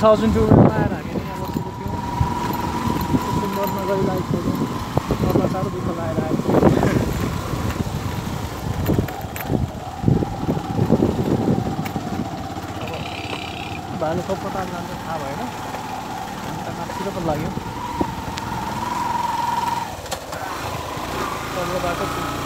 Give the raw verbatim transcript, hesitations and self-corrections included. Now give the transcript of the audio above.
thousand टुमा आएर हामी यहाँ बसेको थियौँ डिसेम्बरमा गइरहेको थियौँ मलाई साह्रो दुःख लागेर आएको अब भाइले कस्तो टाइम जान्छ थाहा भएन अन्त नाच्चिलो पनि लाग्यो बाटो